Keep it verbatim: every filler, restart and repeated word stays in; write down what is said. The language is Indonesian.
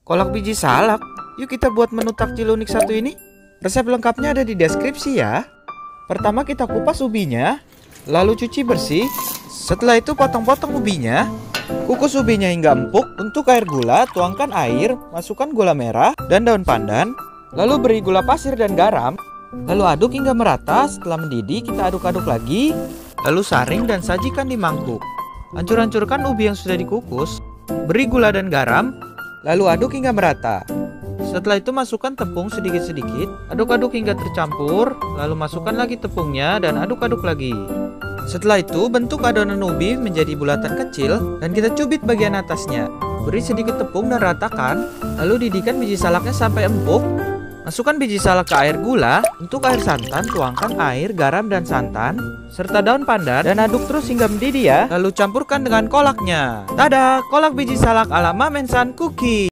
Kolak biji salak. Yuk kita buat menu takjil unik satu ini. Resep lengkapnya ada di deskripsi ya. Pertama kita kupas ubinya, lalu cuci bersih. Setelah itu potong-potong ubinya. Kukus ubinya hingga empuk. Untuk air gula, tuangkan air, masukkan gula merah dan daun pandan. Lalu beri gula pasir dan garam. Lalu aduk hingga merata. Setelah mendidih kita aduk-aduk lagi. Lalu saring dan sajikan di mangkuk. Hancur-hancurkan ubi yang sudah dikukus. Beri gula dan garam. Lalu aduk hingga merata. Setelah itu masukkan tepung sedikit-sedikit. Aduk-aduk hingga tercampur. Lalu masukkan lagi tepungnya dan aduk-aduk lagi. Setelah itu bentuk adonan ubi menjadi bulatan kecil dan kita cubit bagian atasnya. Beri sedikit tepung dan ratakan. Lalu didihkan biji salaknya sampai empuk. Masukkan biji salak ke air gula. Untuk air santan tuangkan air, garam dan santan serta daun pandan dan aduk terus hingga mendidih ya. Lalu campurkan dengan kolaknya. Tada, kolak biji salak ala Mamensan Cookie.